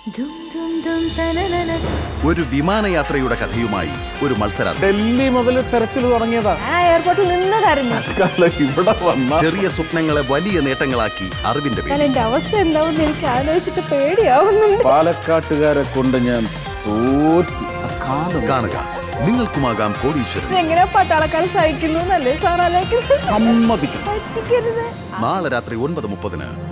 ഒരു വിമാനയാത്രയുടെ കഥയുമായി ഒരു മത്സരം. ഡൽഹി മുതൽ തെരച്ചിൽ തുടങ്ങിയതാ. എയർപോർട്ടിൽ നിന്ന് ഇവിടെ വന്ന ചെറിയ സ്വപ്നങ്ങളെ വലിയ നേട്ടങ്ങളാക്കി അറിവിന്റെ പേര്. എന്റെ അവസ്ഥ എന്താവും എനിക്ക് ആലോചിച്ചിട്ട് പേടിയാവുന്നുണ്ട്. പാലക്കാട്ടുകാരെ കൊണ്ട് ഞാൻ തോറ്റി. കാണുക, നിങ്ങൾക്കുമാകാം കോടീശ്വരൻ. എങ്ങനെ പട്ടാളക്കാർ സഹിക്കുന്നു എന്നല്ലേ സാർ ആലോചിക്കുന്നത്? സമ്മതിക്കണം. പറ്റിക്കരുത്. നാളെ രാത്രി 9:30.